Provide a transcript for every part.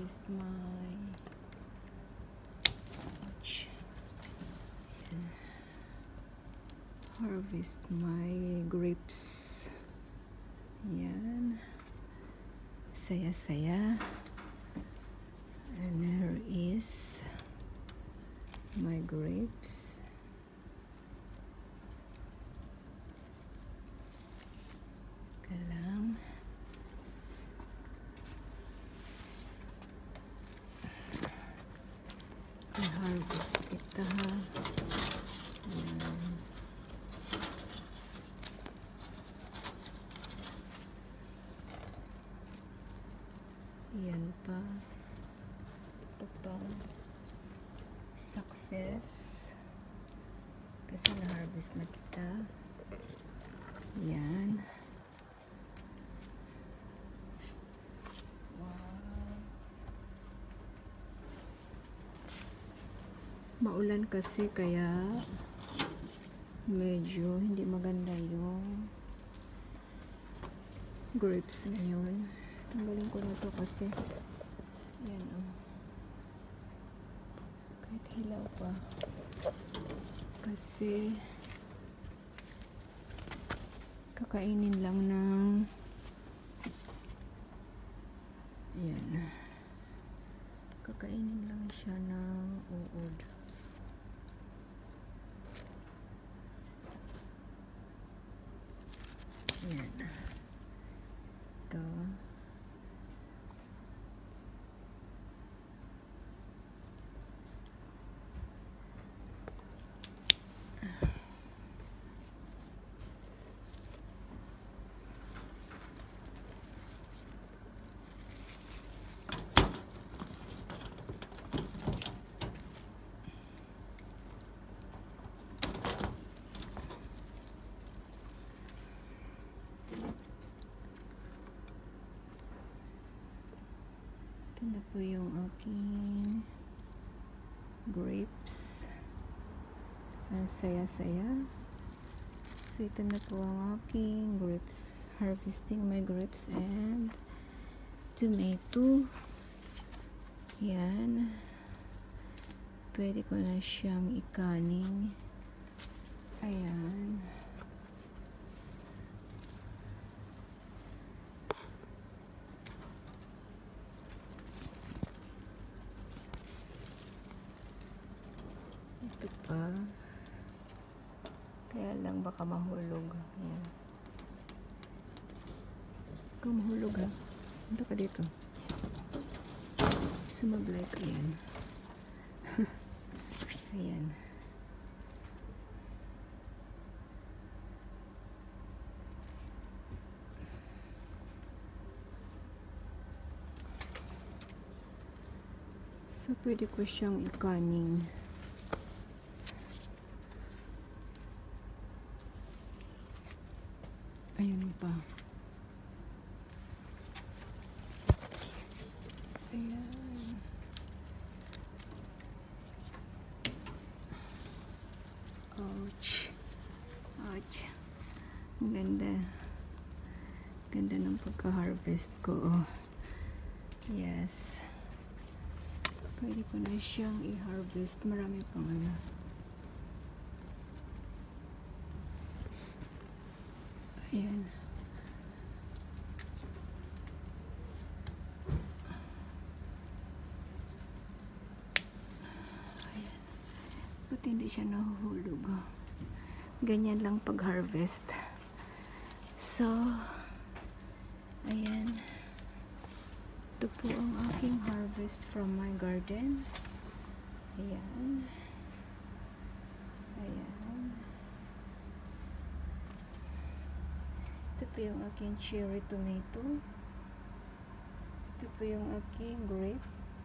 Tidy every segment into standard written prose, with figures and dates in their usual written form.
harvest my grapes. Yan. Saya-saya. And here is my grapes. Kalang. I-harvest kita ha. Yan pa. Ito pa. Success. Kasi na-harvest na kita. Yan. Maulan kasi kaya medyo hindi maganda yung grapes ngayon. Tanggalin ko na to kasi yan kahit hilaw pa kasi kakainin lang ng yan, kakainin lang siya ng uod. Yan. Ito. Ito na po yung aking grapes. Ang saya-saya. So ito na po ang aking grapes. Harvesting my grapes and tomato. Yan. Pwede ko na siyang ikaning. Ayan. Ito pa. Kaya lang baka mahulog. Ayan. Baka mahulog ha. Punta ka dito. Sumablay ko yan. Ayan. So pwede ko siyang ikaning. Ayan pa. Ayan. Ouch. Ouch. Ang ganda. Ganda ng pagka-harvest ko. Oh. Yes. Pwede ko na siyang i-harvest. Marami pang ano. Ayan. Ayan. Ba't hindi siya nahuhulog? Ganyan lang pag-harvest. So, ayan. Ito po ang aking harvest from my garden. Ayan. Ayan. Ito po yung aking cherry tomato. Ito po yung aking grape.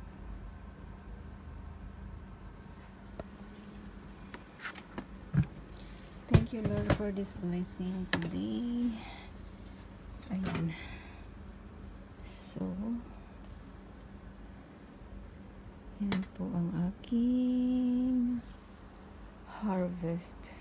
Thank you, Lord, for this blessing today. Ayan. So, yan po ang aking harvest.